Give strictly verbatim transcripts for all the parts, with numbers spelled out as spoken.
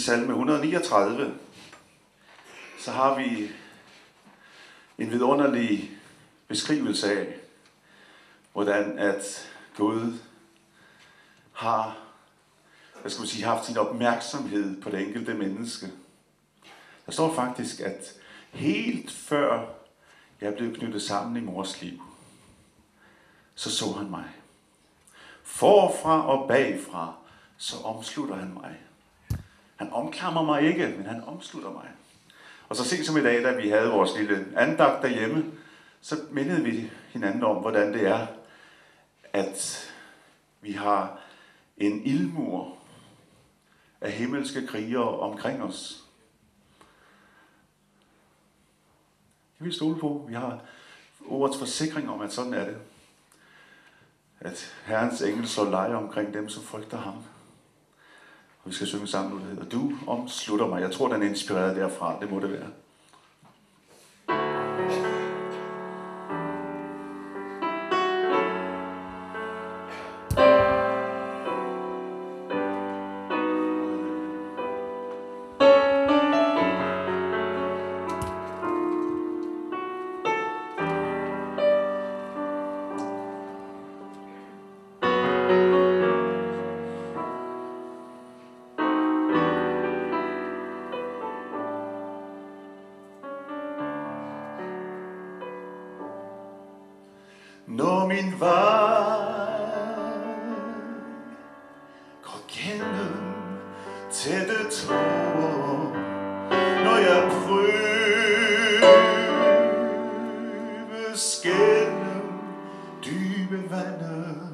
salme et hundrede og niogtredive, så har vi en vidunderlig beskrivelse af, hvordan at Gud har, hvad skal man sige, haft sin opmærksomhed på det enkelte menneske. Der står faktisk, at helt før jeg blev knyttet sammen i mors liv, så så han mig. Forfra og bagfra, så omslutter han mig. Han omklamrer mig ikke, men han omslutter mig. Og så sent som i dag, da vi havde vores lille andagt derhjemme, så mindede vi hinanden om, hvordan det er, at vi har en ildmur af himmelske krigere omkring os. Det vil vi stole på. Vi har ordets forsikring om, at sådan er det. At Herrens engel så leger omkring dem, som frygter ham. Og vi skal synge sammen nu, der hedder Du omslutter mig. Jeg tror, den er inspireret derfra. Det må det være. Når min vej går gennem tætte tårer, når jeg prøves gennem dybe vande,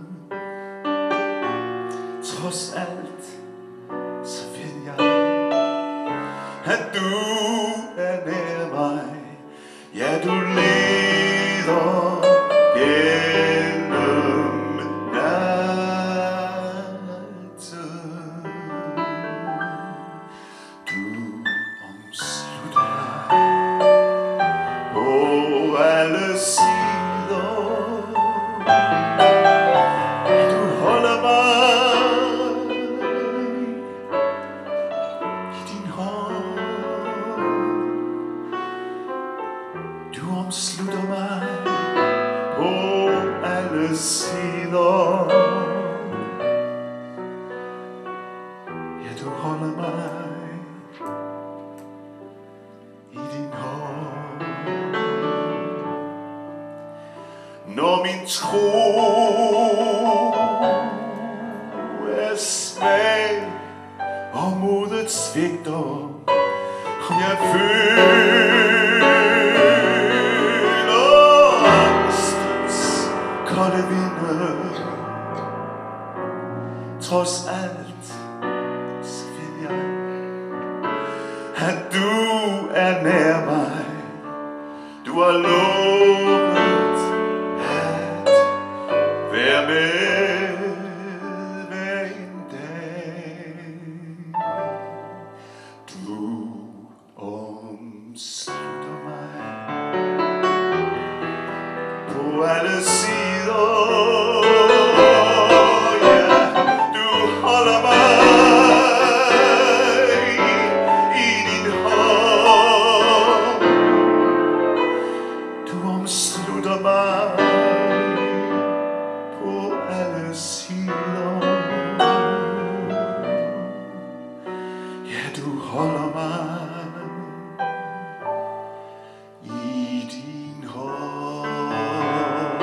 trods alt, så ved jeg, at du er nær mig. Ja, du leder gennem natten. Du omslutter på alle sider. Du holder mig i din hånd. Du omslutter mig på alle sider. Ja, du holder mig i din hånd. Når min tro er svag og modet svigter, om jeg føler angstens kolde vinde, trods alt, så ved jeg, at du er nær mig. Du har lovet at være med hver en dag. Du omslutter mig på alle sider. Ja, du holder mig i din hånd. Du omslutter mig på alle sider. Ja, du holder mig i din hånd.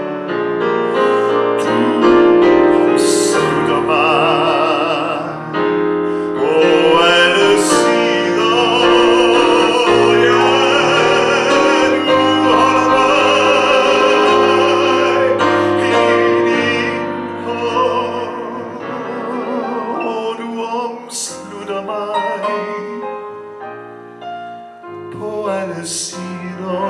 Du omslutter mig på alle sider. Ja, du holder mig i din hånd. Du omslutter mig på alle sider.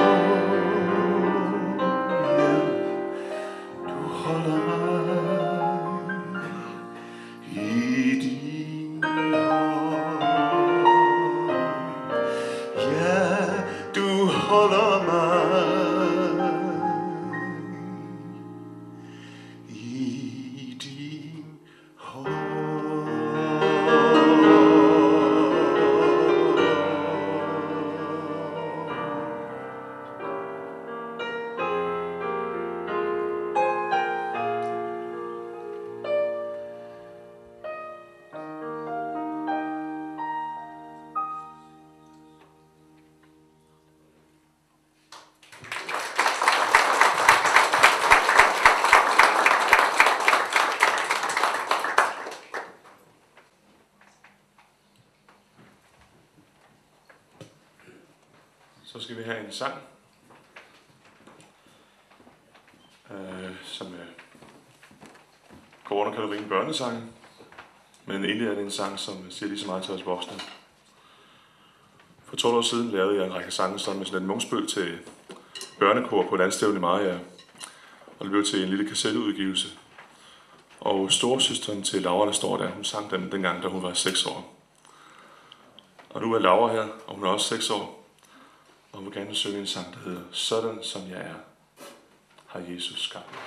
Ja, du holder mig i din hånd. Ja, du holder mig i din hånd. Så skal vi have en sang, øh, som er, går under kategorien børnesange, men egentlig er det en sang, som siger lige så meget til os voksne. For tolv år siden lavede jeg en række sange sammen med sådan en mungsbøl til børnekor på landstævne i Maria, og det blev til en lille kassetteudgivelse. Og storesøsteren til Laura, der står der, hun sang den dengang, da hun var seks år. Og nu er Laura her, og hun er også seks år. Og hun vil gerne synge en sang, der hedder Sådan som jeg er, har Jesus skabt mig.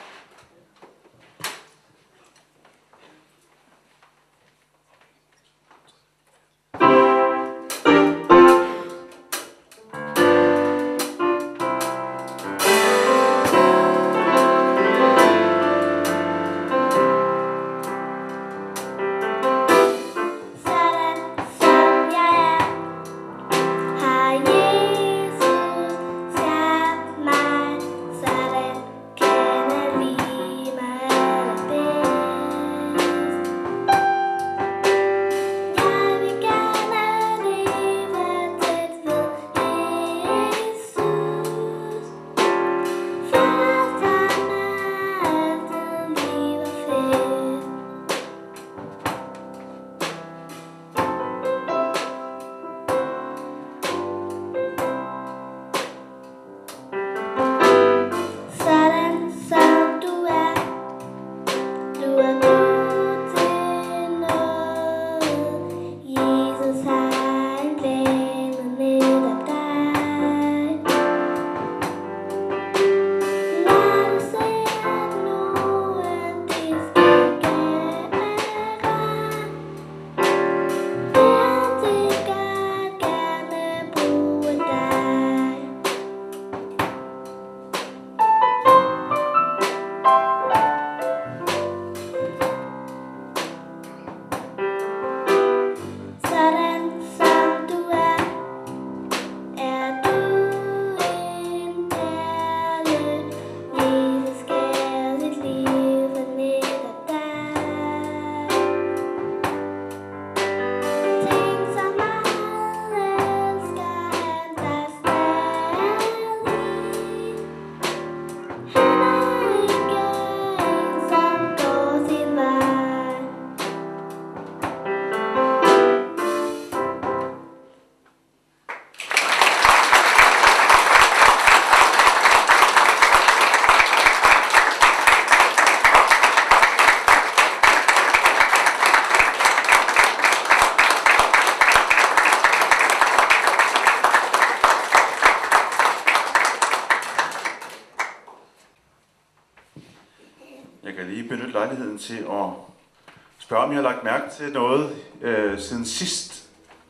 Lejligheden til at spørge, om jeg har lagt mærke til noget øh, siden sidst.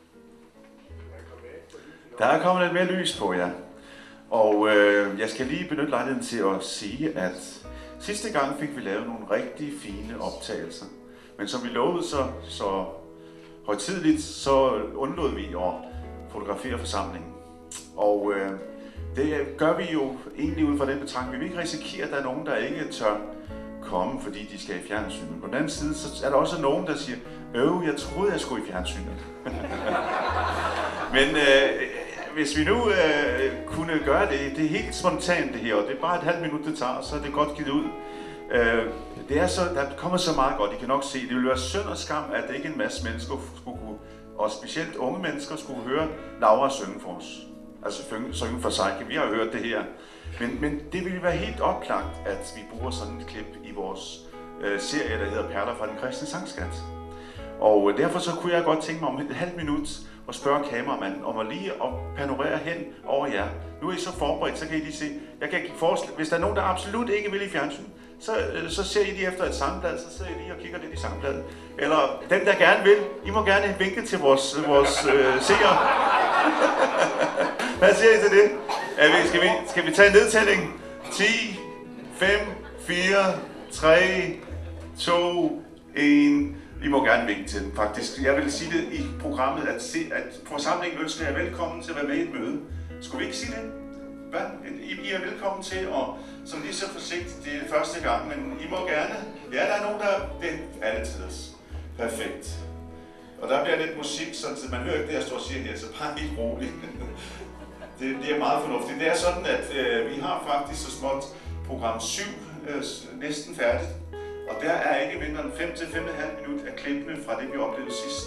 Der er kommet lidt mere lys på, ja. Og øh, jeg skal lige benytte lejligheden til at sige, at sidste gang fik vi lavet nogle rigtig fine optagelser. Men som vi lovede så, så højtideligt, så undlod vi at fotografere forsamlingen. Og øh, det gør vi jo egentlig ud fra den betragtning. Vi vil ikke risikere, at der er nogen, der ikke tør komme, fordi de skal i fjernsynet. På den anden side, så er der også nogen, der siger, øv, jeg troede, jeg skulle i fjernsynet. Men øh, hvis vi nu øh, kunne gøre det, det er helt spontant det her, og det er bare et halvt minut, det tager, så er det godt givet ud. Øh, det er så, der kommer så meget godt, I kan nok se, det ville være synd og skam, at det ikke en masse mennesker skulle kunne, og specielt unge mennesker, skulle høre Laura synge for os. Altså synge for sig, vi har hørt det her. Men, men det ville være helt oplagt, at vi bruger sådan et klip i vores øh, serie, der hedder Perler fra den kristne sangskat. Og øh, derfor så kunne jeg godt tænke mig om et halvt minut at spørge kameramanden om at lige at panorere hen over jer. Nu er I så forberedt, så kan I lige se. Jeg kan foreslå, hvis der er nogen, der absolut ikke vil i fjernsyn, så, øh, så ser I lige efter et sangblad, så sidder I lige og kigger lidt i sangbladet. Eller dem, der gerne vil, I må gerne vinke til vores, vores øh, seere. Hvad siger I til det? Vi, skal, vi, skal vi tage en nedtælling? ti, fem, fire, tre, to, et. I må gerne vinke til den, faktisk. Jeg vil sige det i programmet, at, se, at forsamlingen ønsker jer velkommen til at være med i et møde. Skulle vi ikke sige det? Hvad? I, I er velkommen til, og som lige så forsigtigt, det er første gang, men I må gerne. Ja, der er nogen, der... Det er det tids. Perfekt. Og der bliver lidt musik, så man hører ikke det, jeg står og siger her, så bare helt roligt. det, det er meget fornuftigt. Det er sådan, at øh, vi har faktisk så småt program syv øh, næsten færdigt. Og der er ikke mindre end fem til fem komma fem minut af klippene fra det, vi oplevede sidst.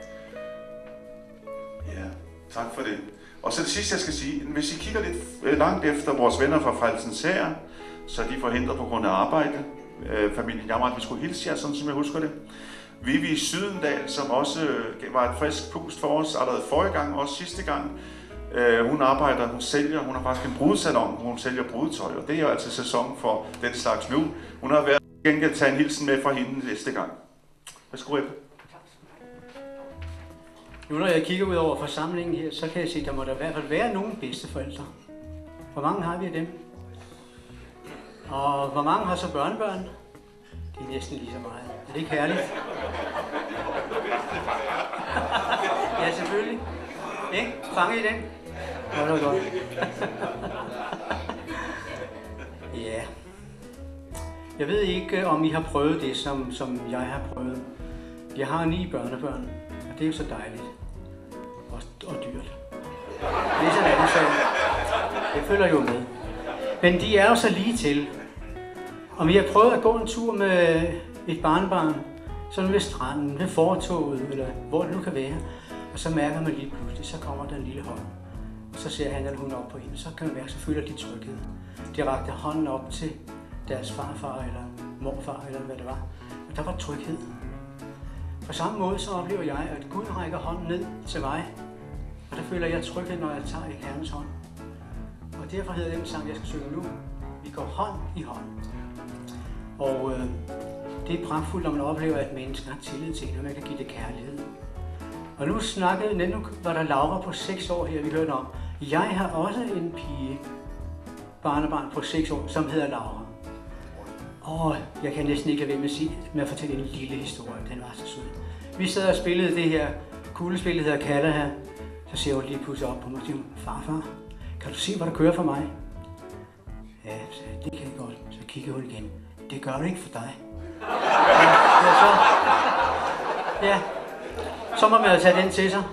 Ja, tak for det. Og så det sidste, jeg skal sige, hvis I kigger lidt langt efter vores venner fra Frelsens Hær, så er de forhindret på grund af arbejde. Øh, familien Jammer, vi skulle hilse jer, sådan som jeg husker det. Vivi Sydendal, som også øh, var et frisk pust for os allerede forrige gang, også sidste gang. Øh, hun arbejder, hun sælger, hun har faktisk en brudesalon, hun sælger brudetøj, og det er jo altså sæson for den slags nu. Hun har været gengæld tage en hilsen med fra hende næste gang. Værsgo, Ebbe. Nu når jeg kigger ud over forsamlingen her, så kan jeg se, at der må der i hvert fald være nogle bedsteforældre. Hvor mange har vi af dem? Og hvor mange har så børnebørn? De er næsten lige så meget. Er det ikke herligt? Ja, selvfølgelig. Ikke? Fange i den? Ja, det var godt. Ja. Jeg ved ikke, om I har prøvet det, som, som jeg har prøvet. Jeg har ni børnebørn, og det er jo så dejligt. Og, og dyrt. Det er sådan, at det, jeg følger jo med. Men de er jo så lige til. Om I har prøvet at gå en tur med et barnebarn, sådan ved stranden, ved fortoget, eller hvor det nu kan være, og så mærker man lige pludselig, så kommer der en lille hånd. Og så ser han eller hun op på hende, så kan man mærke, så føler de tryghed. De rakte hånden op til deres farfar eller morfar, eller hvad det var. Og der var tryghed. På samme måde så oplever jeg, at Gud rækker hånden ned til mig. Og der føler jeg tryghed, når jeg tager i Herrens hånd. Og derfor hedder den sang, jeg skal synge nu. Vi går hånd i hånd. Og øh, det er pragtfuldt, når man oplever, at mennesker har tillid til, når man kan give det kærlighed. Og nu snakkede, nu var der Laura på seks år her, vi hørte om. Jeg har også en pige, barnebarn på seks år, som hedder Laura. Og jeg kan næsten ikke lade være med at, sige, med at fortælle en lille historie, den var så sød. Vi sad og spillede det her kuglespil, der hedder Kalle her. Så ser hun lige pludselig op på mig og siger, farfar, kan du se, hvad der kører for mig? Ja, så det kan jeg godt. Så kigger hun igen. Det gør det ikke for dig. Ja, så, ja. så må man jo tage den til sig.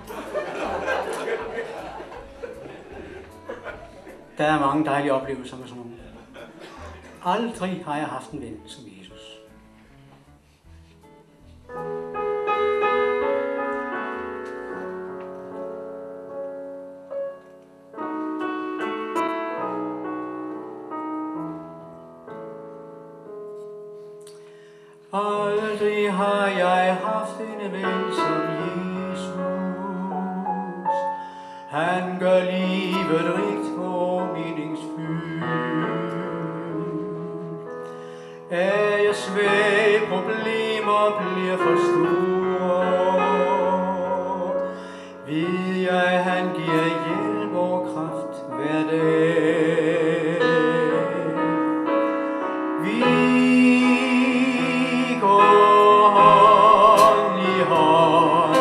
Der er mange dejlige oplevelser med sådan nogle. Aldrig har jeg haft en ven som Jesus. Aldrig har jeg haft en ven som Jesus. Han gør livet rigt og meningsfyldt. Er jeg svag, problemer bliver for store, ved jeg, han giver hjælp og kraft hver dag. Vi går hånd i hånd,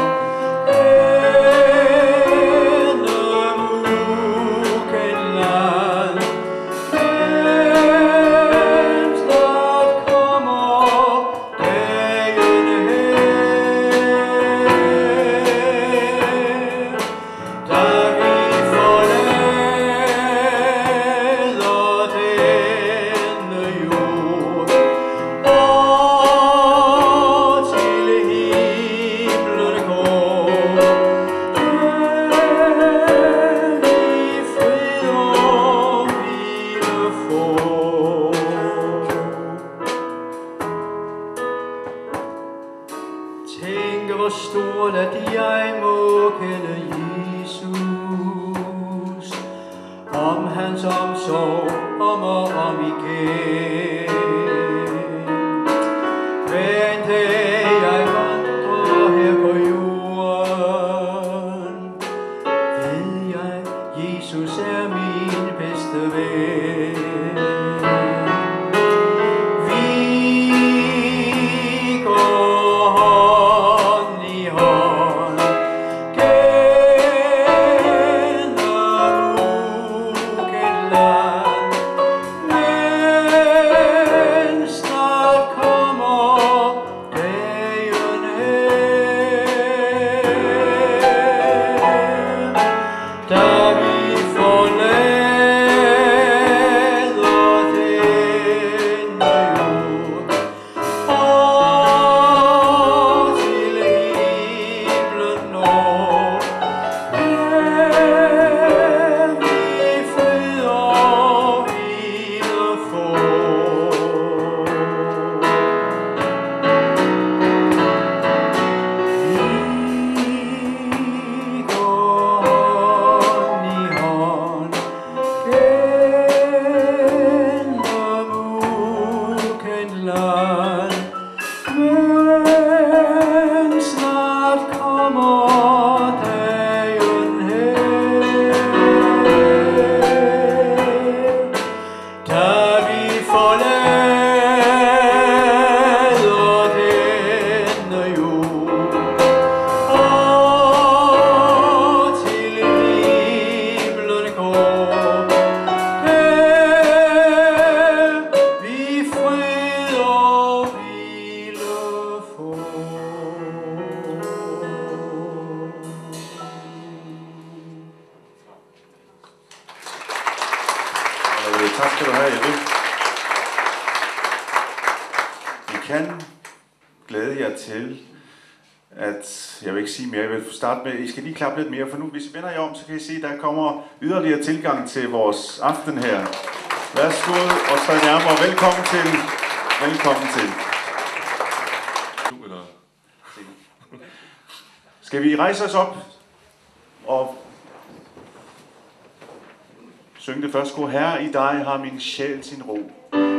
gennem ukendt land. Men snart kommer dagen hen, da vi forlader denne jord og til himlen går. Den i fred og hvile får. Tænk, hvor stort at jeg må kende Jesus, om hans omsorg om og om igen. Hver en dag jeg vandrer her på jorden, ved jeg, Jesus er min bedste ven. Vi går hånd i hånd, gennem ukendt land. Men snart kommer dagen hen, da vi forlader tak skal du have, Jeppe. I kan glæde jer til, at jeg vil ikke sige mere, jeg vil starte med, I skal lige klappe lidt mere, for nu hvis I vender jer om, så kan I se, at der kommer yderligere tilgang til vores aften her. Værsgo og træd nærmere. Velkommen til. Velkommen til. Skal vi rejse os op og synge det første kor? Herre, i dig har min sjæl sin ro.